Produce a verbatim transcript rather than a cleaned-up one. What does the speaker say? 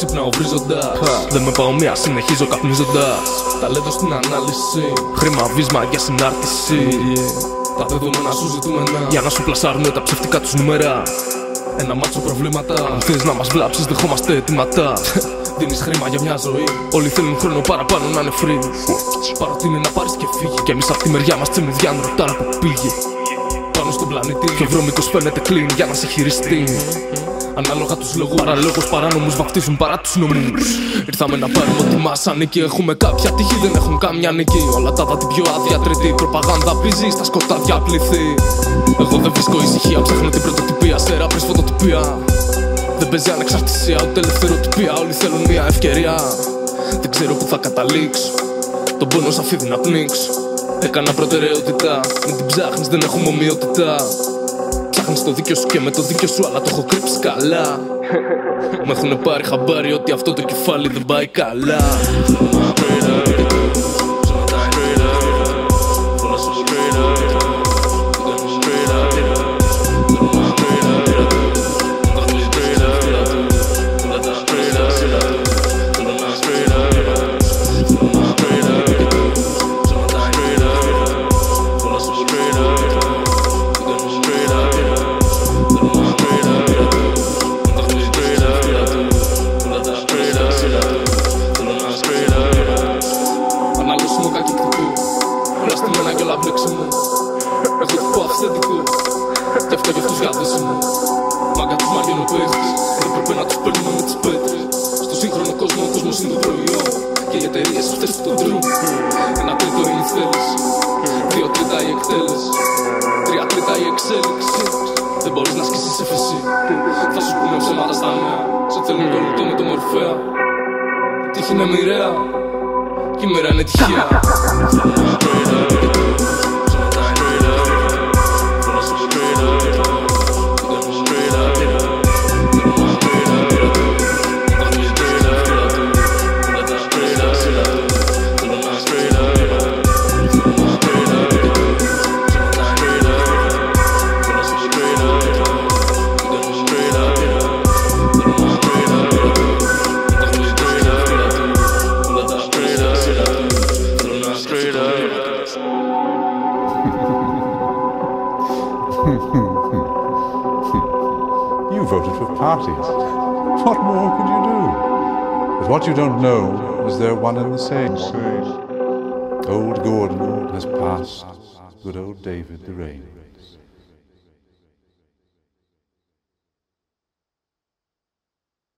ξυπνάω βρίζοντας. Δεν με πάω μία, συνεχίζω καπνίζοντας. Ταλέντο στην ανάλυση, χρήμα, βίσμα και συνάρτηση. Τα δεδομένα σου ζητούμενα για να σου πλασάρουνε τα ψευτικά τους νούμερα. Ένα μάτσο προβλήματα. Αν θες να μας βλάψεις, δεχόμαστε αιτήματα. Δίνεις χρήμα για μια ζωή. Όλοι θέλουν χρόνο παραπάνω να είναι free. Παρότι είναι να πάρεις και φύγει. Κι εμείς απ' τη μεριά μας τσιμιδιάν ρωτάρα που πήγε. Πάνω στον πλανήτη και ο βρώμικος φαίνεται clean για να σε χειριστεί. Ανάλογα τους λόγους, παραλόγους παράνομους βαφτίζουν παρά τους νόμους. Ήρθαμε να πάρουμε ό,τι μας ανήκει. Έχουμε κάποια τύχη, δεν έχουν καμιά νίκη. Όλα τα δάτη πιο άδεια τρίτη. Προπαγάνδα πίζει, στα σκοτάδια πληθή. Εγώ δεν βρίσκω ησυχία, ψάχνω την πρωτοτυπία. Σε ράπρες φωτοτυπία. Δεν παίζει ανεξαρτησία, ούτε ελευθεροτυπία. Όλοι θέλουν μια ευκαιρία. Δεν ξέρω που θα καταλήξω. Τον πόνο σαν φίδι να πνίξω. Έκανα προτεραιότητα. Μην την ψάχνεις, δεν έχουμε ομοιότητα. Ψάχνεις το δίκιο σου και με το δίκιο σου, αλλά το έχω κρύψει καλά. Μ' έχουνε πάρει χαμπάρι ότι αυτό το κεφάλι δεν πάει καλά. Εγώ του πω αυθεντικό. Κι αυτό κι αυτούς γάδεσιμο. Μάγκα τους μαργενοπαίζεις. Δεν πρέπει να τους παίρνουμε με τις πέτρες. Στο σύγχρονο κόσμο ο κόσμος είναι το προϊόν. Και οι εταιρείες αυτές που τον τρούν. Ένα τρίτο είναι η θέληση. Δύο τρίτα η εκτέλεση. Τρία τρίτα η εξέλιξη. Δεν μπορείς να ασκήσεις έφεση. Θα σου πούνε ψέματα στα νέα. Σε θέλουν το λεπτό με το μορφέα. Η τύχη είναι μοιραία. Και η μέρα είναι τυχαία. You voted for parties. What more could you do? But what you don't know is they're one and the same. Old Gordon has passed, good old David the Rain.